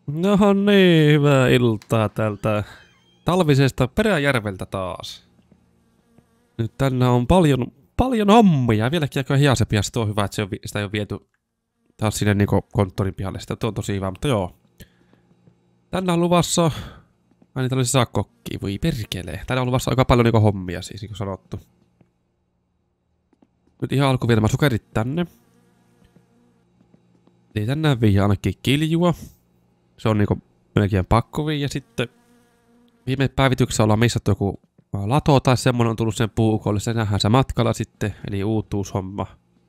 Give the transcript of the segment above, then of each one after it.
No niin, hyvää iltaa täältä talvisesta Peräjärveltä taas. Nyt tänään on paljon hommia. Vieläkin aika hiasepia, se on hyvä, että sitä ei ole viety taas sinne niinku konttorin pihalle. Sitä on tosi hyvä, mutta joo. Tänään on luvassa... Ai niitä olisi saa kokkia, voi perkele. Tänään on luvassa aika paljon niinku hommia siis, niin kuin sanottu. Nyt ihan alkuun vielä sokerit tänne. Eli tänään viihin ainakin kiljua. Se on niinku melkein pakko viiä. Sitten viime päivityksessä ollaan missattu joku lato tai semmonen on tullut sen puukolle. Se nähdään se matkalla sitten, eli uutuushomma.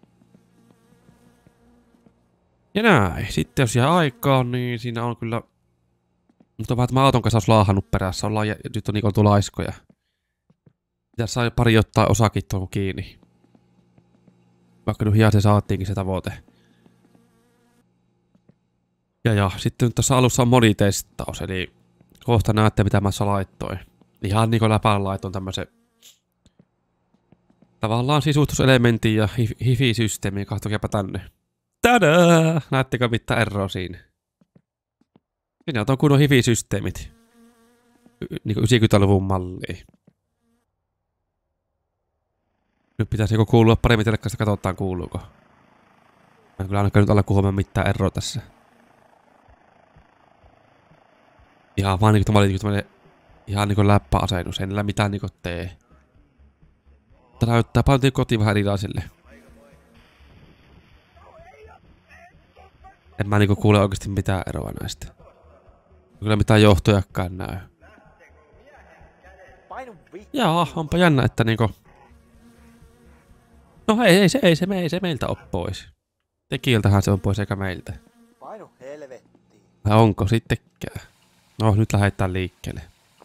Ja näin. Sitten jos jää aikaa, niin siinä on kyllä... Mutta on vähän, että mä auton kanssa olisi laahannut perässä. Nyt on niinku oltu laiskoja. Pitäis saa pari jotain osakin tuohon kiinni. Vaikka nyt hiasen saatiinkin se tavoite. Ja, sitten nyt tässä alussa on moditestaus, eli kohta näette mitä mä laittoin. Ihan niinku läpään laitoin tämmösen tavallaan sisustuselementin ja hifi-systeemiin, katsokaapa tänne. Tadaa! Näettekö mitään eroa siinä? Siinä on kunnon hifi-systeemit. Niinku 90-luvun malliin. Nyt pitäisi joku kuulua paremmin telekkaasta, katsotaan kuuluuko. Mä en kyllä ainakaan nyt alla kuhumaan mitään eroa tässä. Ihan vaan niinku tämmönen ihan niinku läppäasennus, ei niillä mitään niinku tee. Tää näyttää paljon kotiin vähän erilaisille. En mä niinku kuule oikeesti mitään eroa näistä. Kyllä mitään johtojakkaan näy. Jaa, onpa jännä, että niinku... No ei se meiltä oo pois. Tekijältähän se on pois eikä meiltä. Vai onko sittenkään? No, nyt lähdetään liikkeelle.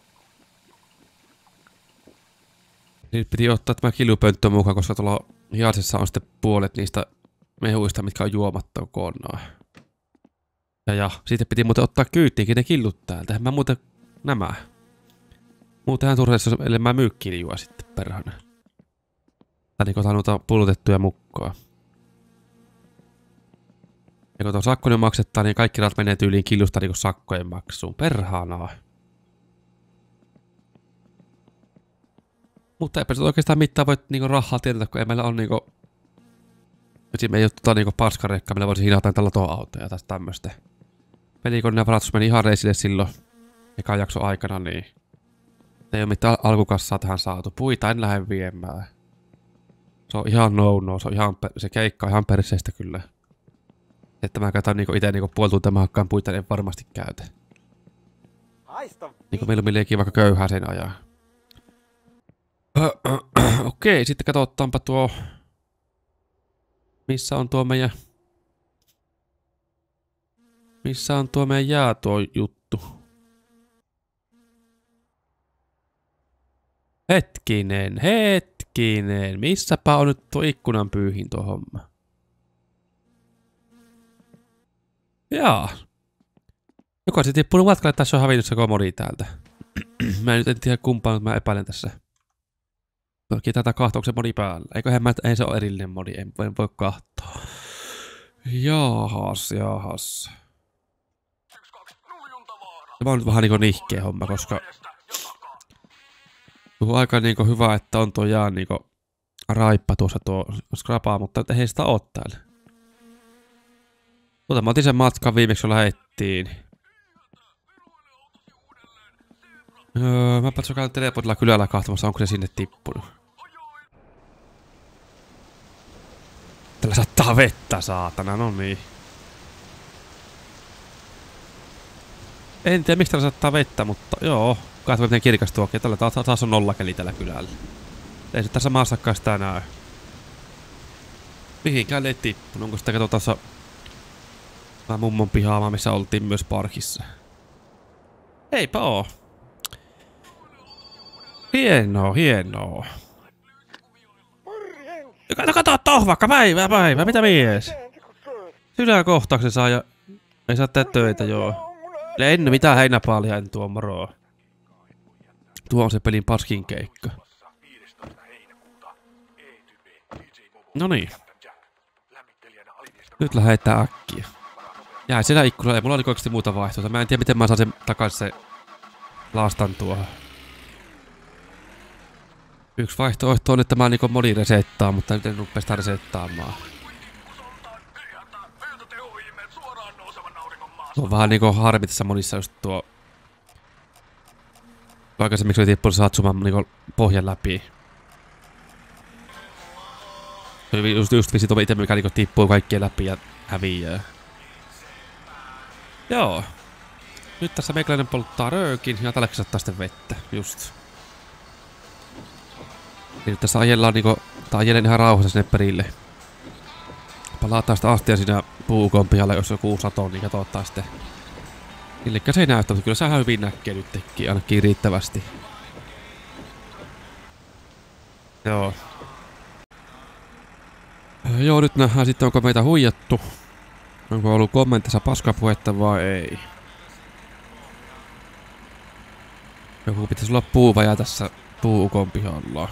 Nyt piti ottaa tämä kiljupönttö mukaan, koska tuolla hiasessa on sitten puolet niistä mehuista, mitkä on juomatta kokonaan. Ja, sitten piti muuten ottaa kyytiinkin ne killut täältä. Eihän mä muuten nämä. Muutenhan turvallisuus, ellei mä myy kiljua sitten perhana. Tai niin otan noita pullotettuja mukaan. Ja kun tuon sakkonen maksettaa, niin kaikki rahat menee tyyliin killusta niin sakkojen maksuun. Perhanaa. Mutta eipä se oikeastaan mitään voi niinku rahaa tietää, kun ei meillä on niinku... Nyt me ei oo niinku paskareikkaa, meillä voisi hinata tällä autoja tai tämmöstä. Pelikoneen ja varatus meni ihan reisille silloin ekan jakson aikana, niin... Ei oo mitään alkukassaa tähän saatu. Puita en lähde viemään. Se on ihan no, se on ihan... Se keikka on ihan perseistä kyllä. Että mä käytän niinku ite niinku puoli tuntia mä hakkaan puita, en varmasti käytä. Niinku mieluummin liekii vaikka köyhää sen ajaa. Okei, sitten katsotaanpa tuo... Missä on tuo meidän tuo juttu? Hetkinen. Missäpä on nyt tuo ikkunan pyyhin tuo homma? Jaa. Joko se tippunut matkalle, että tässä on hävinnyt se komodi täältä. Mä en nyt en tiedä kumpaan, mutta mä epäilen tässä. Toki tätä kahtouksen modi päällä. Ei se ole erillinen modi, en voi kahtoa. Jahas. Tämä on nyt vähän niinku nihkeä homma, koska... Tuo aika niinku hyvä, että on tuo jään niinku raippa tuossa tuo skrapaa, mutta ei sitä oo täällä. Mä otin sen matkan viimeksi jo lähettiin. Mä katsotaan teleportilla kylällä kahtomassa, onko se sinne tippunut. Tällä saattaa vettä, saatana, no niin. En tiedä miksi tällä saattaa vettä, mutta joo. Katsotaan miten kirkas tuokin. Tällä taas on nollakeli tällä kylällä. Ei se tässä maassakaan sitä näy. Mihinkään ei tippunut, onko sitä kato tässä... Mä mummon pihaama, missä oltiin myös parkissa. Eipä oo. Hienoa. Kato toh vaikka päivää, mitä mies? Sydänkohtauksen saa ja... Ei saa tehdä töitä, joo. En mitään heinäpaalia, en tuo moroa. Tuo on se pelin paskin keikka. Noniin. Nyt lähdetään äkkiä. Jää siellä ikkunalla, ei mulla niinku oikeesti muuta vaihtoehtoa. Mä en tiedä miten mä saan sen takaisin se lastan tuohon. Yksi vaihtoehto on, että mä niinku modi resettaa, mutta nyt en rupea sitä resettaamaan. On vähän niinku harmi tässä monissa just tuo... Aikaisemmiksi oli tippunut satsumaan niinku pohjan läpi. Just visi tuo itse, mikä niinku tippuu kaikkien läpi ja häviää. Joo. Nyt tässä meikäläinen polttaa röökin ja tälläkin saattaa sitten vettä. Just. Ja nyt tässä ajellaan niinku... Tai ajelen ihan rauhassa sinne perille. Palataan sitä astia siinä puukon pihalla, jos joku sato, niin katsotaan sitten. Illekään se ei näytä, mutta kyllä se ihan hyvin näkee nyt tekee, ainakin riittävästi. Joo. Joo, nyt nähdään sitten, onko meitä huijattu. Onko ollut kommentissa paskapuhetta vai ei. Joku pitäisi olla puuvaja tässä puukon pihalla.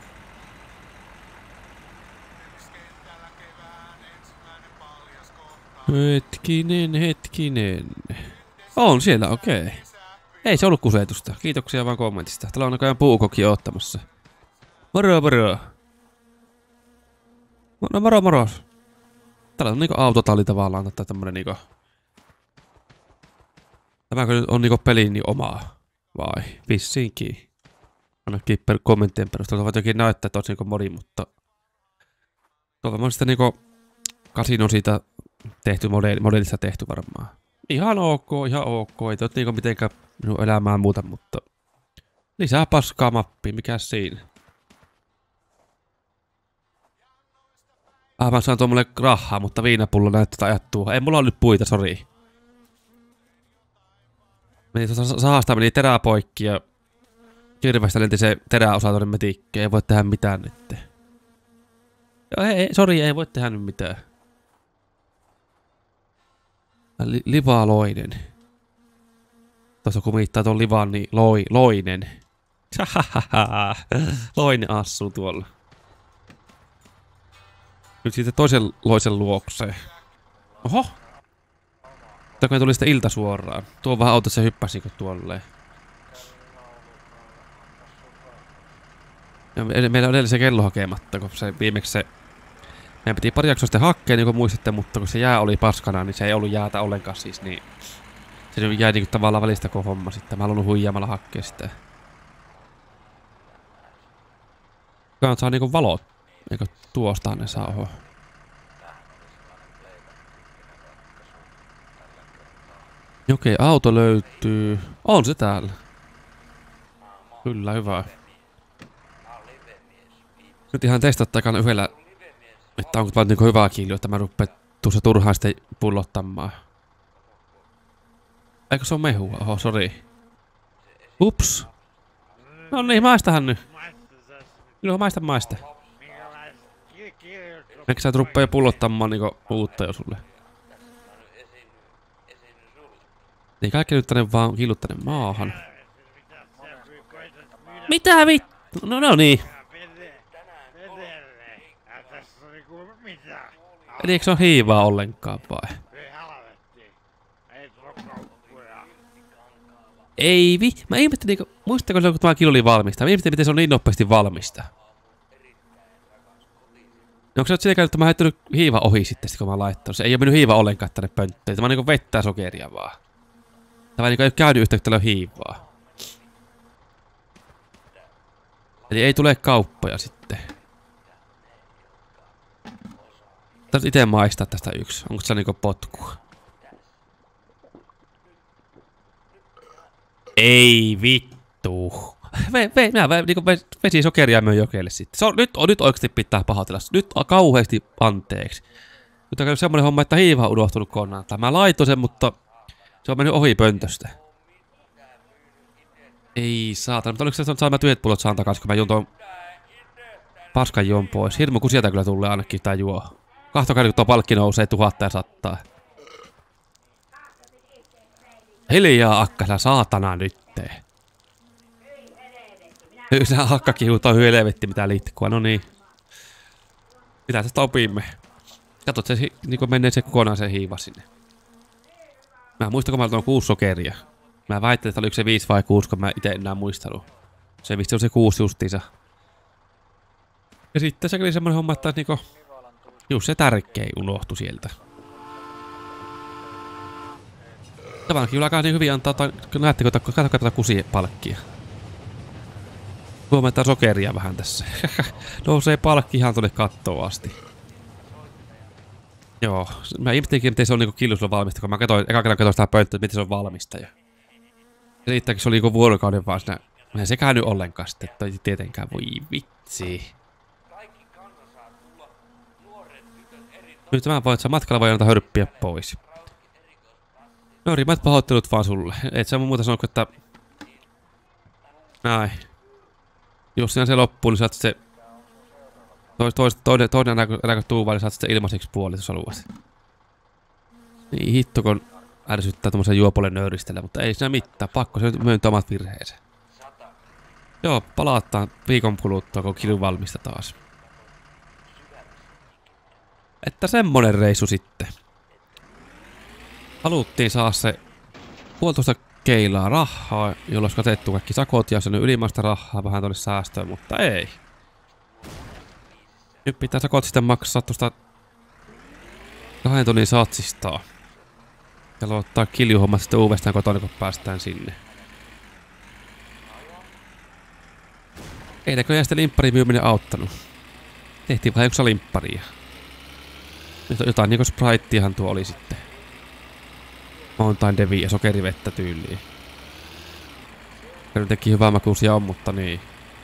Hetkinen. On siellä, okei. Ei se ollut kusetusta. Kiitoksia vaan kommentista. Täällä on näköjään puukokin ottamassa. Moro. No moro. Täällä on niinku autotalli tavallaan, tai tämmönen niinku... Tämäkö on niinku pelin niin omaa? Vai? Vissiinkin. Ainakin kommenttien perusteella voit jokin näyttää, että on niinku modi, mutta... Tuolta on sitten niinku... Kasinon siitä tehty, modellista tehty varmaan. Ihan ok. Ei tot niinku mitenkään minun elämään muuta, mutta... Lisää paskaa mappiin, mikäs siinä? Mä saan tuommoille rahaa, mutta viinapullo näyttää ajattua. Ei mulla ole nyt puita, sori. Sahasta meni terää poikki ja... Kirvestä lenti se teräosa tuonne metikkeen. Ei voi tehdä mitään nyt. Joo, sori, ei voi tehdä nyt mitään. Livaloinen. Tuossa kun miittaa tuon livan, niin loinen. Loinen asuu tuolla. Nyt siitä toisen loisen luokseen. Oho! Mutta tuli sitten ilta suoraan. Tuo vähän autossa hyppäsikö tuolleen. Ja meillä on edelleen se kello hakematta, kun se viimeksi se... Meidän piti pari jaksoa sitten hakkeen, niin kuin muistatte, mutta kun se jää oli paskana, niin se ei ollut jäätä ollenkaan siis, niin... Se jäi niinku tavallaan välistä koko homma sitten. Mä halunnut huijaamalla hakkea sitä. Kannat saa niinku valot. Eikö tuostaan ne saa oho. Okei, auto löytyy. On se täällä. Kyllä, hyvä. Nyt ihan testattakaan yhdellä, että onko vaan niinku hyvää kiilua, että mä rupean tuossa turhaan sitten pullottamaan. Eikö se on mehua? Oho, sori. Ups. No niin, maistahan nyt. Kyllä maista. Eikö sä et rupea pullottamaan niinku uutta jo sulle? Niin kaikki nyt tänne vaan kiilut tänne maahan. Mitä vittu? No niin. Eli eikö se ole hiivaa ollenkaan vai? Ei mä ihmettelin niinku, muistatteko se kun tämä kilo oli valmista? Mä ihmettelin miten se on niin nopeasti valmista. Onko se nyt sitä että mä oon heittänyt hiiva ohi sitten kun mä oon laittanut? Se ei oo mennyt hiiva ollenkaan tänne pönttöön. Tämä on niinku vettä ja sokeria vaan. Tämä niinku ei oo käynyt yhtä yhtälö hiivaa. Eli ei tule kauppoja sitten. Täytyy ite maistaa tästä yksi. Onko se niinku potkua? Ei vittu. Niinku vesi sokeria myön jokeelle sitten. Nyt oikeesti pitää pahoitella. Nyt on kauheesti anteeksi. Nyt on käynyt semmonen homma, että hiiva on unohtunut kokonaan. Mä laitoin sen, mutta se on mennyt ohi pöntöstä. Ei saatana, mutta oliko se, että mä tyhjät pullot saan takaisin, kun mä juon tuon paskan juon pois. Hirmu kun sieltä kyllä tulee ainakin tää juo. Kahtokaa kun tuo palkki nousee 1000 ja 100. Hiljaa akkasella saatana nyttee. Yksä hakkakin huutaa helvetti mitä liikkua, no niin. Mitä tästä opimme? Katsot se niinku menee se kokonaan se hiiva sinne. Mä muistan, kun mä olin 6 sokeria. Mä väittelin, että oliko se 5 vai 6, kun mä ite enää muistanut. Se vissi on se 6 justiinsa. Ja sitten se oli semmonen homma, että niinku... Just se tärkein unohtui sieltä. Tavallaan kyllä alkaa niin hyvin antaa, näettekö, että katsokaa tätä kusipalkkia. Huomataan sokeria vähän tässä. Nousee palkki ihan tuonne kattoon asti. Joo, mä ihmettelinkin, miten se on niinku killusulla valmista, kun mä eka kerran katsoin sitä pönttöä, miten se on valmista. Ja riittääkin se oli niinku vuorokauden vaan siinä. Eihän se käynyt ollenkaan sitten, että tietenkään voi vitsi. Nyt tämän voit saa matkalla voi antaa hörppiä pois. No rimmät pahoittelut vaan sulle. Et sä muuta sanoa, että... Näin. Jos siinä se loppuu, niin saat se... Toinen äläkö tuuvaa, niin saat sitten ilmaiseksi puoli, jos haluat. Niin hitto, kun ärsyttää tommosen juopolle nöyristellä, mutta ei siinä mitään. Pakko se myöntää omat virheensä. Joo, palataan viikon kuluttua, kun kilun valmista taas. Että semmonen reissu sitten. Haluttiin saada se 1,5 keilaa rahaa, jolloin olisi katettu kaikki sakot ja sen ylimmäistä rahaa vähän tuonne säästöön, mutta ei. Nyt pitää sakot sitten maksaa tuosta 2 tonnin satsistaa. Ja aloittaa kiljuhommat sitten uudestaan kotona, kun päästään sinne. Ei näköjään sitten limpparin myyminen auttanut. Tehtiin vähän yksi limpparia. Jotain niinku Spriteahan tuo oli sitten. Mountain Devi ja sokerivettä tyyliin. Kyllä teki hyvää makuusia on, mutta niin.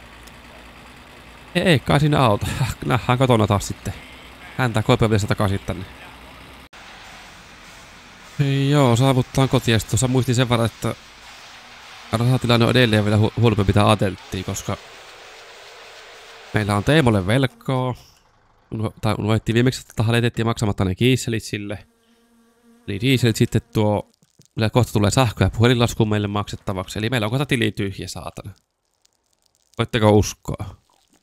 Ei kai siinä auta. Nähdään kotona taas sitten. Häntä koipävissä takaisin tänne. Joo, saavuttaan kotiin. Sitten tuossa muistin sen verran, että rahatilanne on edelleen vielä huonompi mitä ajateltiin, koska meillä on Teemolle velkaa. Tai unohdettiin viimeksi, että lähetettiin maksamatta ne kiiselit sille. Eli dieselit sitten tuo... Kohta tulee sähkö- ja puhelinlasku meille maksettavaksi. Eli meillä on kohta tili tyhjä, saatana. Voitteko uskoa?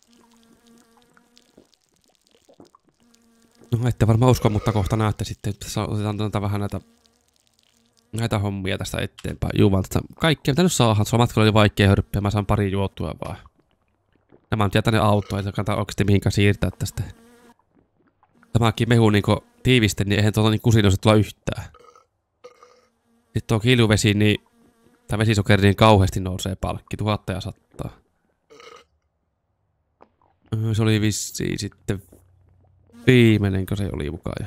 No ette varmaan usko, mutta kohta näette sitten. Tässä otetaan vähän näitä hommia tästä eteenpäin. Juu vaan tästä kaikkea mitä nyt saadaan. Se matkalla oli vaikea hörppiä. Mä saan pari juotua vaan. Nämä on tänne autoa, että kannattaa oikeasti mihinkään siirtää tästä. Tämäkin mehu niinku tiivisten, niin eihän tuota niin kusinoista tulla yhtään. Sitten tuo kiljuvesi, niin... Tai vesisokeri, niin kauheasti nousee palkki. 1000 ja 100. Se oli vissiin sitten... Viimeinenkö se oli mukaan.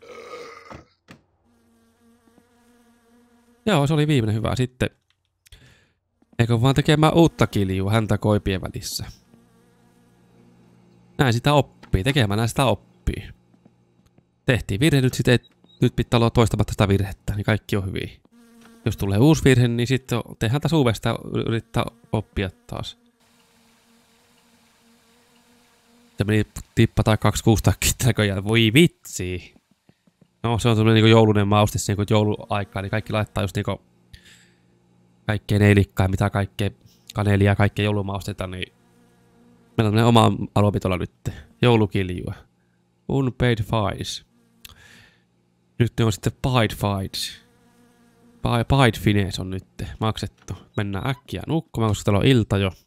Joo, se oli viimeinen hyvä. Sitten... Eikö vaan tekemään uutta kiljua häntä koipien välissä. Näin sitä oppii. Tekemään sitä oppii. Tehtiin virhe nyt sitten, nyt pitää olla toistamatta sitä virhettä, niin kaikki on hyvin. Jos tulee uusi virhe, niin sitten tehdään taas uudestaan yrittää oppia taas. Se meni tippa tai 2 takkia näköjään. Voi vitsi! No se on semmonen niinku joulunen mauste, niinku jouluaikaa, niin kaikki laittaa just niinku kaikkea neilikkaa ja mitä kaikkea kanelia ja kaikkea joulumausteita, niin meillä on tämmönen oma aluepitolla nyt. Joulukiljua. Unpaid fines. Nyt ne on sitten paid fines. Paid fines on nyt maksettu. Mennään äkkiä nukkumaan, koska täällä on ilta jo.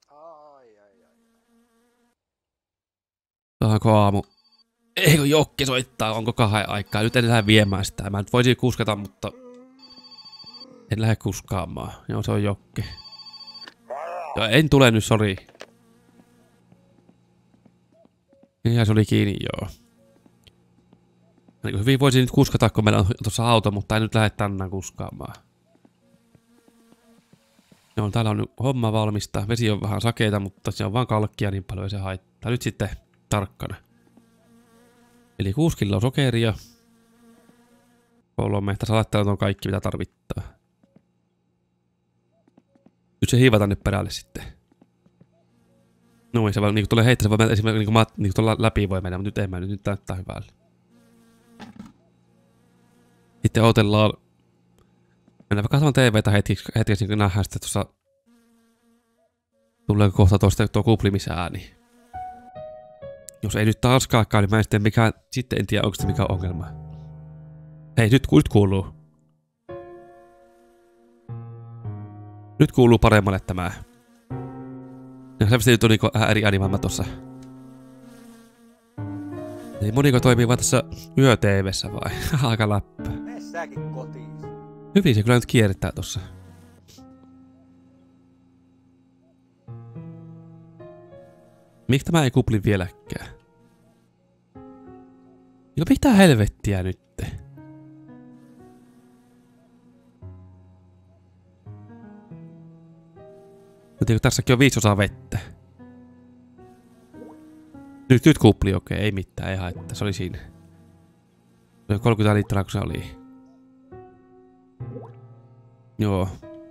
Saanko aamu? Eikö Jokki soittaa, onko 2 aikaa? Nyt en lähde viemään sitä. Mä nyt voisin kuskata, mutta... En lähde kuskaamaan. Joo, se on Jokki. Joo, en tule nyt, sori. Ja se oli kiinni, joo. Niin hyvin voisin nyt kuskata, kun meillä on tuossa auto, mutta en nyt lähde tänään kuskaamaan. Joo, täällä on nyt homma valmista. Vesi on vähän sakeita, mutta se on vaan kalkkia niin paljon, ei se haittaa. Nyt sitten tarkkana. Eli 6 kiloa sokeria. 3. Tässä laittaa on kaikki, mitä tarvittaa. Nyt se hiivata nyt perälle sitten. No, se voi niinku tulee heittää, se voi mennä esimerkiksi niinku tuolla läpi voi mennä, mutta nyt ei mennä, nyt näyttää hyvälle. Sitten otellaan. Mennään vaikka katsomaan TVtä hetkeksi, niin nähdään sitten tuossa... Tuleeko kohta tuo kuplimisääni. Jos ei nyt taaskaan, niin mä en sitten en tiedä onko se mikä ongelma. Hei, nyt kuuluu. Nyt kuuluu paremmalle tämä. Ja selvästi nyt on niinku eri animaailma tossa. Niin moniko toimii vaan tässä yö-TV:ssä vai? Aika läppä. Mene säkin kotiin. Hyvin se kyllä nyt kiertää tossa. Miksi tämä ei kupli vieläkään? No mitä helvettiä nytte? Mutta tässäkin on 5 osaa vettä. Nyt kupli, okei, ei mitään, ei haittaa, se oli siinä. Se oli 30 litraa, kun se oli. Joo.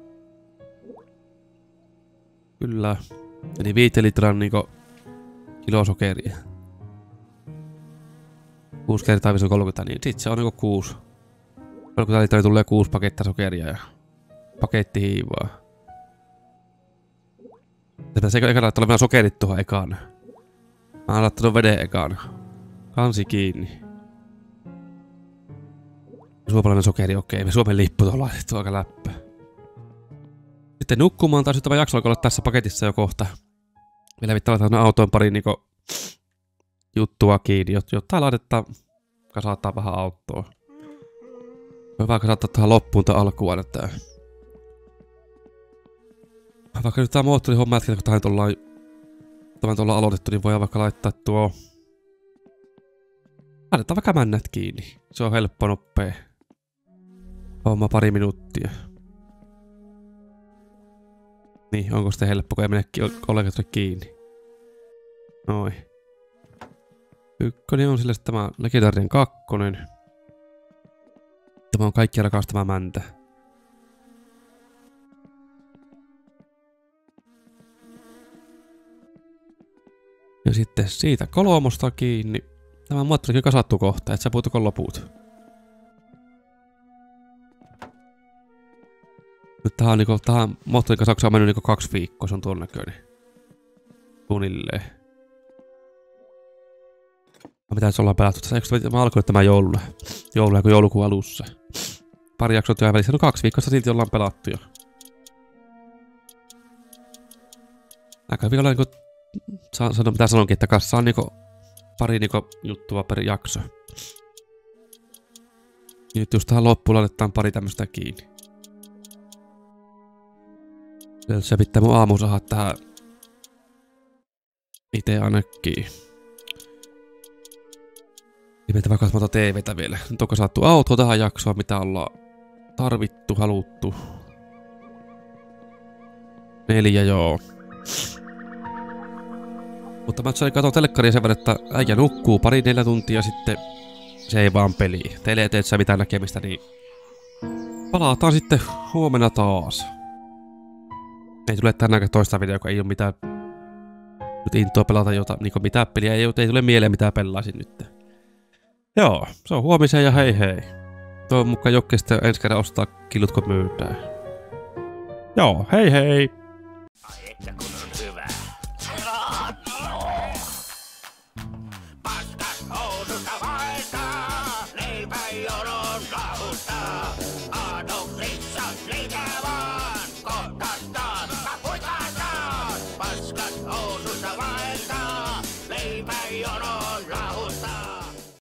Kyllä. Eli 5 litraa niinku kilo sokeria. 6 kertaa 5 on 30, niin sit se on niinku 6. 30 litraa tulee 6 pakettia sokeria ja paketti hiivaa. Se ekana laittaa olemaan sokerit tuohon ekana. Mä oon laittanut veden ekana. Kansi kiinni. Suomalainen sokeri, okei. Me Suomen lippu tuolla laitettu aika läppä. Sitten nukkumaan taas tämä jakso alkaa olla tässä paketissa jo kohta. Vielä pitää laittaa autoon pari niinku juttua kiinni, jotta laitetaan kasataan vähän autoa. Voi vaan kasattaa tähän loppuun tai alkuun tää. Vaikka nyt tää moottorihomma jätkä, kun tähän tuolla aloitettu, niin voidaan vaikka laittaa tuo... Laitetaan vaikka männät kiinni. Se on helppo, nopea. Homma pari minuuttia. Niin, onko sitten helppo, kun ei mene ollenkaan tule kiinni. Noin. 1 on sille tämä legendaarinen 2. Tämä on kaikki rakastama mäntä. Ja sitten siitä 3 kiinni. Tämä moottorikin kasattu kohta, et sä puutuko loput. Nyt tähän moottorin kasaukseen on mennyt niinku 2 viikkoa, se on tuon näköinen. Suunnilleen. Mitä se ollaan pelattu tässä? Eikö mä alkoin tämä jouluna kuin joulukuun alussa? Pari jaksoa työn välissä, no 2 viikkoa silti ollaan pelattu jo. Aika vielä niinku... Sano mitä sanonkin, että kanssa on niinku pari niinku juttua per jakso. Nyt just tähän loppuun laitetaan pari tämmöstä kiinni. Se pitää mun aamu saada tähän ite ainakin. Nimetä vaikka katsomaan TVtä vielä. Nyt onko saatu auto tähän jaksoon, mitä ollaan tarvittu, haluttu. 4 joo. Mutta mä katson telkkaria sen verran, että äijä nukkuu 3-4 tuntia sitten se ei vaan peli. Teille ei teet mitään näkemistä, niin palataan sitten huomenna taas. Ei tule tänäänkään toista videoa, kun ei oo mitään nyt intoa pelata niinku mitään peliä. Ei tule mieleen mitään pelaisin nyt. Joo, se on huomiseen ja hei hei. Toivon mukaan Jokke sitten ensi kerran ostaa killut kun myydään. Joo, hei hei! Ai että kun on hyvä. Paskas housusta vaeltaa, leipä jonon kahuttaa.